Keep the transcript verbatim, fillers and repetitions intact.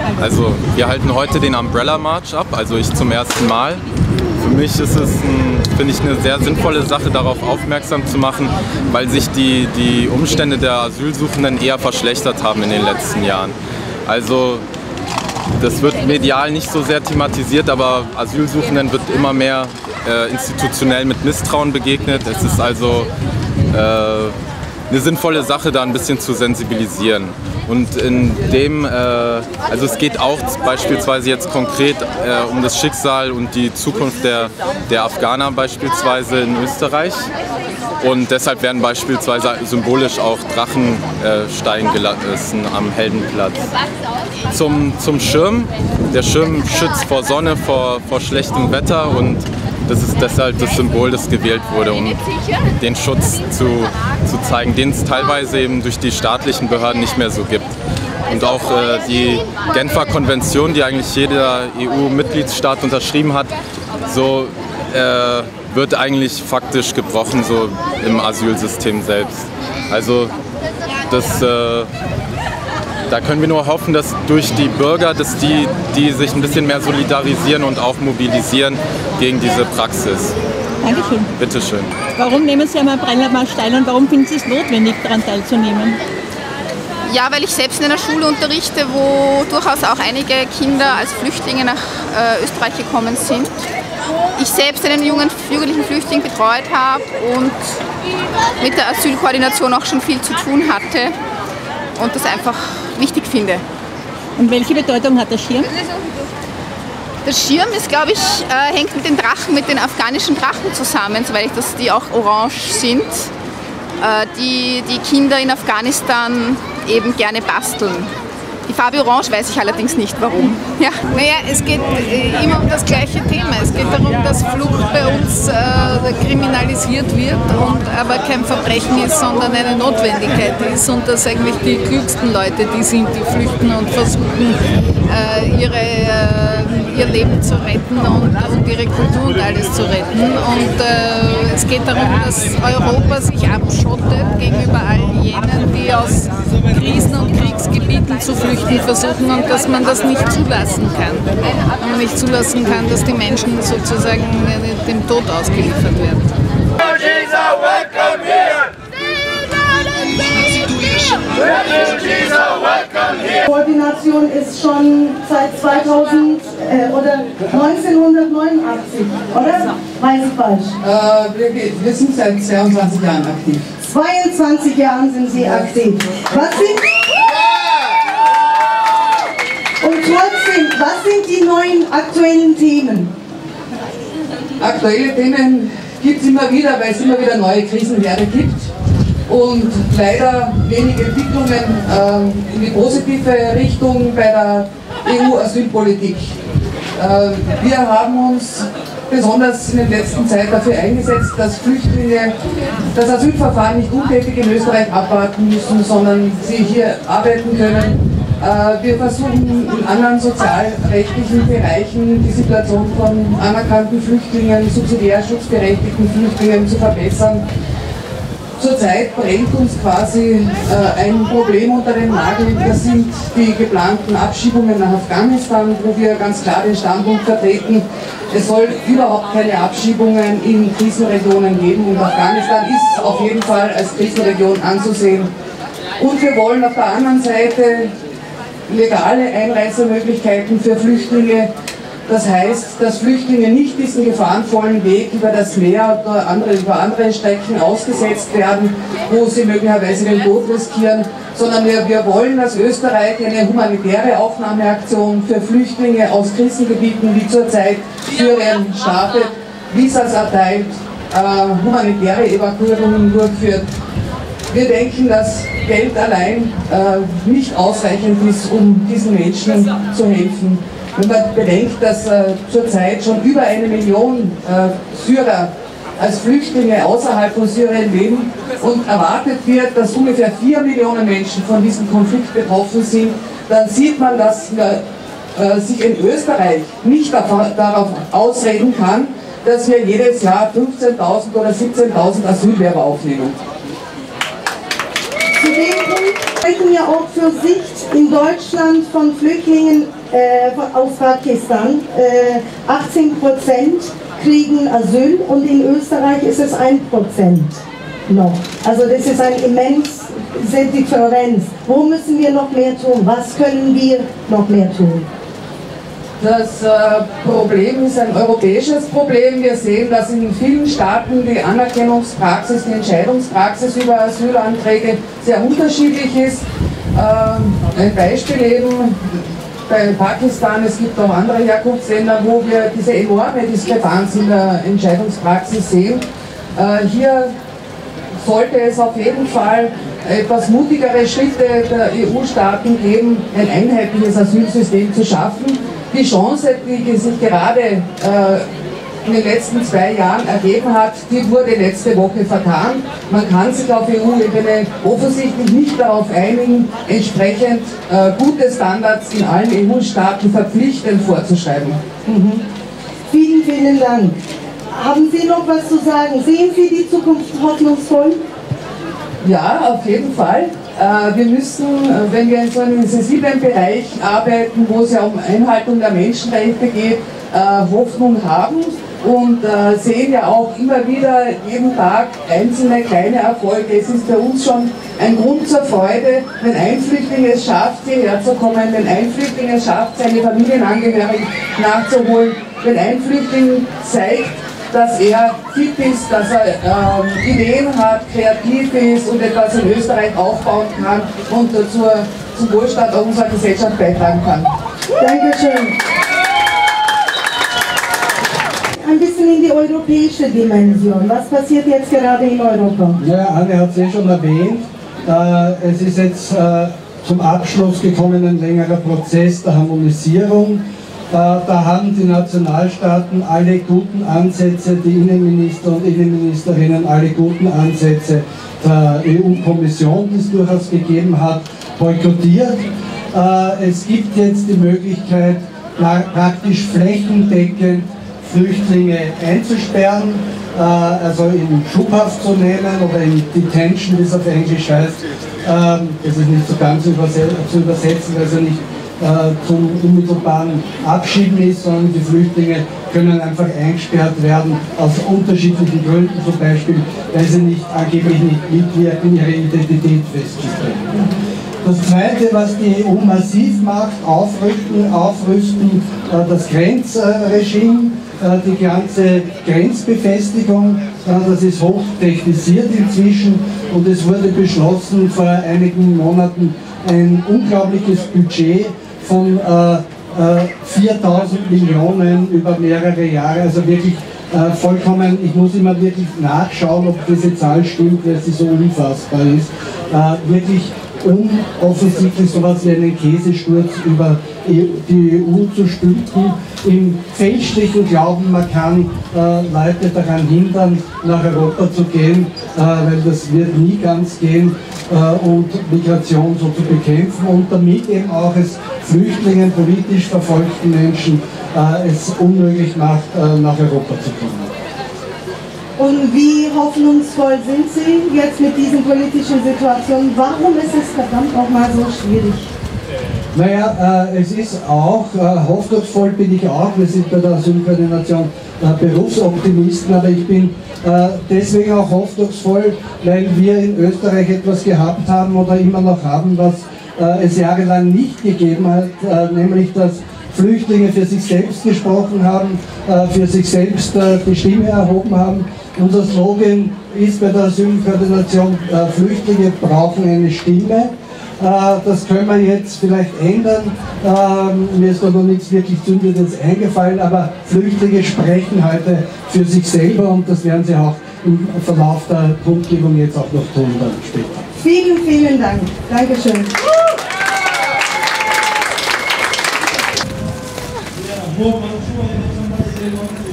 Also wir halten heute den Umbrella March ab, also ich zum ersten Mal. Für mich ist es, finde ich, eine sehr sinnvolle Sache, darauf aufmerksam zu machen, weil sich die, die Umstände der Asylsuchenden eher verschlechtert haben in den letzten Jahren. Also das wird medial nicht so sehr thematisiert, aber Asylsuchenden wird immer mehr äh, institutionell mit Misstrauen begegnet. Es ist also äh, eine sinnvolle Sache, da ein bisschen zu sensibilisieren. Und in dem, äh, also es geht auch beispielsweise jetzt konkret äh, um das Schicksal und die Zukunft der, der Afghaner beispielsweise in Österreich. Und deshalb werden beispielsweise symbolisch auch Drachen äh, steigen gelassen am Heldenplatz. Zum, zum Schirm. Der Schirm schützt vor Sonne, vor, vor schlechtem Wetter und das ist deshalb das Symbol, das gewählt wurde, um den Schutz zu, zu zeigen, den es teilweise eben durch die staatlichen Behörden nicht mehr so gibt. Und auch äh, die Genfer Konvention, die eigentlich jeder E U-Mitgliedsstaat unterschrieben hat, so äh, wird eigentlich faktisch gebrochen, so im Asylsystem selbst. Also das, äh, da können wir nur hoffen, dass durch die Bürger, dass die, die sich ein bisschen mehr solidarisieren und auch mobilisieren gegen diese Praxis. Dankeschön. Bitte schön. Warum nehmen Sie am Umbrella March teil und warum finden Sie es notwendig, daran teilzunehmen? Ja, weil ich selbst in einer Schule unterrichte, wo durchaus auch einige Kinder als Flüchtlinge nach äh, Österreich gekommen sind. Ich selbst einen jungen, jugendlichen Flüchtling betreut habe und mit der Asylkoordination auch schon viel zu tun hatte und das einfach wichtig finde. Und welche Bedeutung hat der Schirm? Der Schirm ist, glaube ich, äh, hängt mit den Drachen, mit den afghanischen Drachen zusammen, soweit ich das, die auch orange sind, äh, die die Kinder in Afghanistan eben gerne basteln. Die Farbe Orange weiß ich allerdings nicht, warum. Ja. Naja, es geht äh, immer um das gleiche Thema. Es geht darum, dass Flucht bei uns äh, kriminalisiert wird, und aber kein Verbrechen ist, sondern eine Notwendigkeit ist. Und dass eigentlich die klügsten Leute die sind, die flüchten und versuchen, äh, ihre, äh, ihr Leben zu retten und, und ihre Kultur und alles zu retten. Und äh, es geht darum, dass Europa sich abschottet gegenüber all jenen, die aus Krisen und Kriegsgebieten zu flüchten versuchen, und dass man das nicht zulassen kann. Und man nicht zulassen kann, dass die Menschen sozusagen dem Tod ausgeliefert werden. Refugees are welcome here! Refugees are welcome here! Koordination ist schon seit zweitausend äh, oder neunzehnhundertneunundachtzig, oder? Weiß ich falsch? Äh, wir, wir sind seit zweiundzwanzig Jahren aktiv. zweiundzwanzig Jahren sind Sie aktiv. Was sind, und trotzdem, was sind die neuen aktuellen Themen? Aktuelle Themen gibt es immer wieder, weil es immer wieder neue Krisenherde gibt und leider wenige Entwicklungen äh, in die positive Richtung bei der E U-Asylpolitik. Äh, wir haben uns besonders in der letzten Zeit dafür eingesetzt, dass Flüchtlinge das Asylverfahren nicht untätig in Österreich abwarten müssen, sondern sie hier arbeiten können. Wir versuchen in anderen sozialrechtlichen Bereichen die Situation von anerkannten Flüchtlingen, subsidiär schutzberechtigten Flüchtlingen zu verbessern. Zurzeit brennt uns quasi ein Problem unter den Nagel. Das sind die geplanten Abschiebungen nach Afghanistan, wo wir ganz klar den Standpunkt vertreten, es soll überhaupt keine Abschiebungen in Krisenregionen geben, und Afghanistan ist auf jeden Fall als Krisenregion anzusehen. Und wir wollen auf der anderen Seite legale Einreisemöglichkeiten für Flüchtlinge. Das heißt, dass Flüchtlinge nicht diesen gefahrenvollen Weg über das Meer oder andere, über andere Strecken ausgesetzt werden, wo sie möglicherweise den Tod riskieren, sondern wir, wir wollen, dass Österreich eine humanitäre Aufnahmeaktion für Flüchtlinge aus Krisengebieten wie zurzeit Syrien startet, Visas erteilt, äh, humanitäre Evakuierungen durchführt. Wir denken, dass Geld allein äh, nicht ausreichend ist, um diesen Menschen zu helfen. Wenn man bedenkt, dass äh, zurzeit schon über eine Million äh, Syrer als Flüchtlinge außerhalb von Syrien leben und erwartet wird, dass ungefähr vier Millionen Menschen von diesem Konflikt betroffen sind, dann sieht man, dass äh, sich in Österreich nicht darauf ausreden kann, dass wir jedes Jahr fünfzehntausend oder siebzehntausend Asylwerber aufnehmen. Zu dem Punkt sprechen ja auch für sich in Deutschland von Flüchtlingen äh, aus Pakistan. Äh, achtzehn Prozent kriegen Asyl und in Österreich ist es ein Prozent noch. Also das ist eine immense Differenz. Wo müssen wir noch mehr tun? Was können wir noch mehr tun? Das äh, Problem ist ein europäisches Problem. Wir sehen, dass in vielen Staaten die Anerkennungspraxis, die Entscheidungspraxis über Asylanträge sehr unterschiedlich ist. Ähm, ein Beispiel eben bei Pakistan, es gibt auch andere Herkunftsländer, wo wir diese enorme Diskrepanz in der Entscheidungspraxis sehen. Äh, hier sollte es auf jeden Fall etwas mutigere Schritte der E U-Staaten geben, ein einheitliches Asylsystem zu schaffen. Die Chance, die sich gerade äh, in den letzten zwei Jahren ergeben hat, die wurde letzte Woche vertan. Man kann sich auf E U-Ebene offensichtlich nicht darauf einigen, entsprechend äh, gute Standards in allen E U-Staaten verpflichtend vorzuschreiben. Mhm. Vielen, vielen Dank. Haben Sie noch was zu sagen? Sehen Sie die Zukunft hoffnungsvoll? Ja, auf jeden Fall. Wir müssen, wenn wir in so einem sensiblen Bereich arbeiten, wo es ja um Einhaltung der Menschenrechte geht, Hoffnung haben und sehen ja auch immer wieder jeden Tag einzelne kleine Erfolge. Es ist für uns schon ein Grund zur Freude, wenn ein Flüchtling es schafft, hierher zu kommen, wenn ein Flüchtling es schafft, seine Familienangehörigen nachzuholen, wenn ein Flüchtling zeigt, dass er fit ist, dass er ähm, Ideen hat, kreativ ist und etwas in Österreich aufbauen kann und äh, zur, zum Wohlstand unserer Gesellschaft beitragen kann. Dankeschön. Ein bisschen in die europäische Dimension. Was passiert jetzt gerade in Europa? Ja, Anne hat es eh schon erwähnt. Äh, es ist jetzt äh, zum Abschluss gekommen ein längerer Prozess der Harmonisierung. Da haben die Nationalstaaten alle guten Ansätze, die Innenminister und Innenministerinnen alle guten Ansätze der E U-Kommission, die es durchaus gegeben hat, boykottiert. Es gibt jetzt die Möglichkeit, praktisch flächendeckend Flüchtlinge einzusperren, also in Schubhaft zu nehmen oder in Detention, wie es auf Englisch heißt. Das ist nicht so ganz zu übersetzen, also nicht zum unmittelbaren Abschieben ist, sondern die Flüchtlinge können einfach eingesperrt werden aus unterschiedlichen Gründen, zum Beispiel, weil sie nicht, angeblich nicht mitwirken, ihre Identität festzustellen. Das Zweite, was die E U massiv macht, aufrüsten, aufrüsten das Grenzregime, die ganze Grenzbefestigung, das ist hochtechnisiert inzwischen und es wurde beschlossen vor einigen Monaten ein unglaubliches Budget von äh, äh, viertausend Millionen über mehrere Jahre, also wirklich äh, vollkommen, ich muss immer wirklich nachschauen, ob diese Zahl stimmt, weil sie so unfassbar ist, äh, wirklich um offensichtlich sowas wie einen Käsesturz über die E U zu stülpen, im fälschlichen Glauben, man kann äh, Leute daran hindern, nach Europa zu gehen, äh, weil das wird nie ganz gehen, äh, und Migration so zu bekämpfen und damit eben auch es Flüchtlingen, politisch verfolgten Menschen äh, es unmöglich macht, äh, nach Europa zu kommen. Und wie hoffnungsvoll sind Sie jetzt mit diesen politischen Situationen? Warum ist es verdammt auch mal so schwierig? Naja, äh, es ist auch, äh, hoffnungsvoll bin ich auch, wir sind bei der Asylkoordination äh, Berufsoptimisten, aber ich bin äh, deswegen auch hoffnungsvoll, weil wir in Österreich etwas gehabt haben oder immer noch haben, was äh, es jahrelang nicht gegeben hat, äh, nämlich dass Flüchtlinge für sich selbst gesprochen haben, äh, für sich selbst äh, die Stimme erhoben haben. Unser Slogan ist bei der Asylkoordination, äh, Flüchtlinge brauchen eine Stimme. Das können wir jetzt vielleicht ändern. Mir ist da noch nichts wirklich Zündendes eingefallen, aber Flüchtlinge sprechen heute für sich selber und das werden sie auch im Verlauf der Kundgebung jetzt auch noch tun dann später. Vielen, vielen Dank. Dankeschön. Ja,